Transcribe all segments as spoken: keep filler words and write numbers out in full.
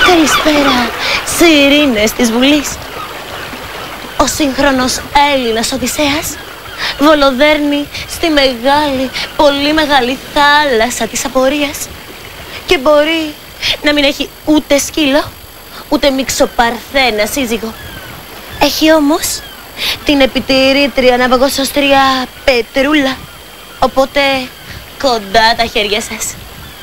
Καλησπέρα, σιρήνες της Βουλής. Ο σύγχρονος Έλληνας Οδυσσέας βολοδέρνει στη μεγάλη, πολύ μεγάλη θάλασσα της απορίας και μπορεί να μην έχει ούτε σκύλο, ούτε μιξοπαρθένα σύζυγο. Έχει όμως την επιτηρήτρια ναυαγοσώστρια Πετρούλα, οπότε κοντά τα χέρια σας.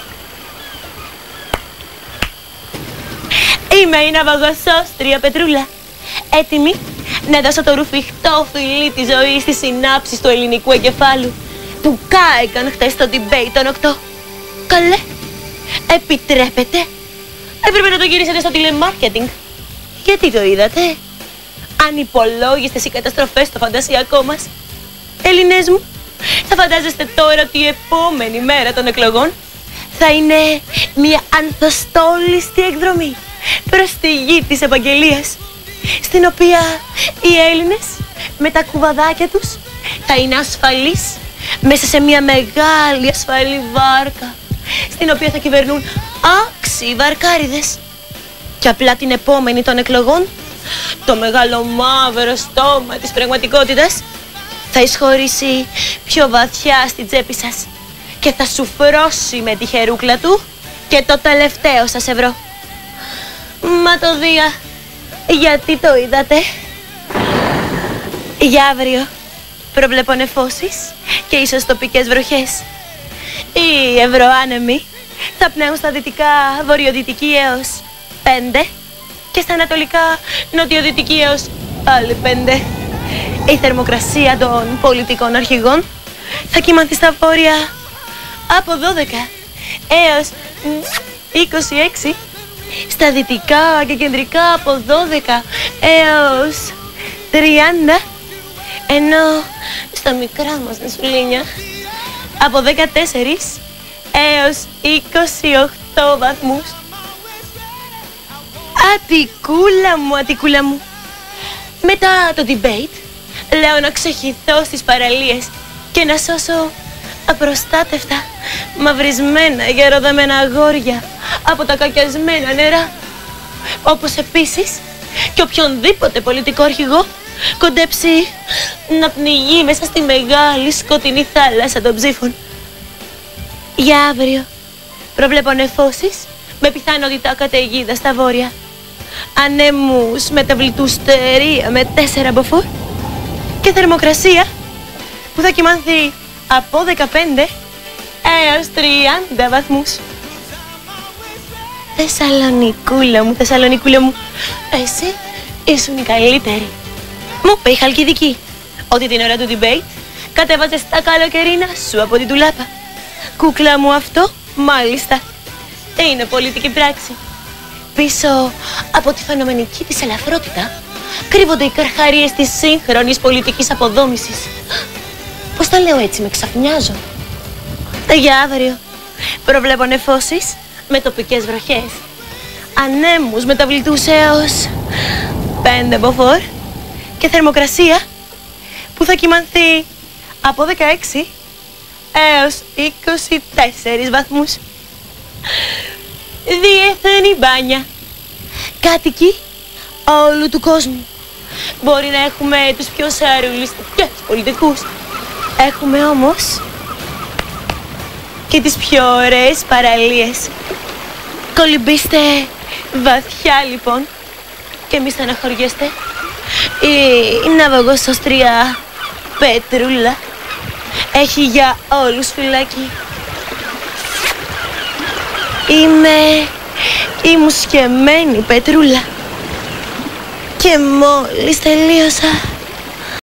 Είμαι η ναυαγοσώστρια Πετρούλα, έτοιμη να δώσω το ρουφιχτό φιλί της ζωής στις συνάψεις του ελληνικού εγκεφάλου που κάηκαν χτες στο debate των οκτώ. Καλέ, επιτρέπετε? Έπρεπε να το γυρίσετε στο τηλεμάρκετινγκ. Γιατί το είδατε? Ανυπολόγιστες οι καταστροφές στο φαντασιακό μας. Έλληνες μου, θα φαντάζεστε τώρα ότι η επόμενη μέρα των εκλογών θα είναι μια ανθοστόλιστη εκδρομή προς τη γη της επαγγελίας, στην οποία οι Έλληνες με τα κουβαδάκια τους θα είναι ασφαλείς μέσα σε μια μεγάλη ασφαλή βάρκα, στην οποία θα κυβερνούν άξιοι βαρκάριδες. Και απλά την επόμενη των εκλογών το μεγάλο μαύρο στόμα της πραγματικότητας θα εισχωρήσει πιο βαθιά στην τσέπη σας και θα σου φρώσει με τη χερούκλα του και το τελευταίο σας ευρώ. Μα το Δία, γιατί το είδατε? Για αύριο προβλέπω νεφώσεις και ίσως τοπικές βροχές. Οι ευρωάνεμοι θα πνέουν στα δυτικά βορειοδυτική έως πέντε και στα ανατολικά νοτιοδυτική έως πάλι πέντε. Η θερμοκρασία των πολιτικών αρχηγών θα κυμανθεί στα βόρεια από δώδεκα έως είκοσι έξι, στα δυτικά και κεντρικά από δώδεκα έως τριάντα, ενώ στα μικρά μας νησουλίνια από δεκατέσσερα έως είκοσι οκτώ βαθμούς. Αττικούλα μου, Αττικούλα μου, μετά το debate λέω να ξεχυθώ στις παραλίες και να σώσω απροστάτευτα μαυρισμένα γεροδεμένα αγόρια από τα κακιασμένα νερά, όπως επίσης και οποιονδήποτε πολιτικό αρχηγό κοντέψει να πνιγεί μέσα στη μεγάλη σκοτεινή θάλασσα των ψήφων. Για αύριο προβλέπω νεφώσεις με πιθανότητα καταιγίδα στα βόρεια, ανέμους μεταβλητού στερία με τέσσερα μποφόρ και θερμοκρασία που θα κυμανθεί από δεκαπέντε έως τριάντα βαθμούς. Θεσσαλονικούλα μου, Θεσσαλονικούλα μου, εσύ ήσουν η καλύτερη. Μου είπε η Χαλκιδική ότι την ώρα του debate κατέβαζες τα καλοκαιρίνα σου από την τουλάπα. Κούκλα μου, αυτό μάλιστα είναι πολιτική πράξη. Πίσω από τη φαινομενική της ελαφρότητα κρύβονται οι καρχαρίες της σύγχρονης πολιτικής αποδόμησης. Πώς τα λέω έτσι, με ξαφνιάζω. Για αύριο προβλέπω νεφώσεις με τοπικές βροχές, ανέμους μεταβλητούς έως πέντε μποφόρ και θερμοκρασία που θα κυμανθεί από δεκαέξι έως είκοσι τέσσερα βαθμούς. Διεθνή μπάνια. Κάτοικοι όλου του κόσμου. Μπορεί να έχουμε τους πιο σαρουλιστικές πολιτικούς. Έχουμε όμως και τις πιο ωραίες παραλίες. Κολυμπήστε βαθιά λοιπόν και μη στεναχωριέστε. Η ναυαγοσώστρια Πετρούλα έχει για όλους φυλάκι. Είμαι η μουσκεμένη Πετρούλα και μόλις τελείωσα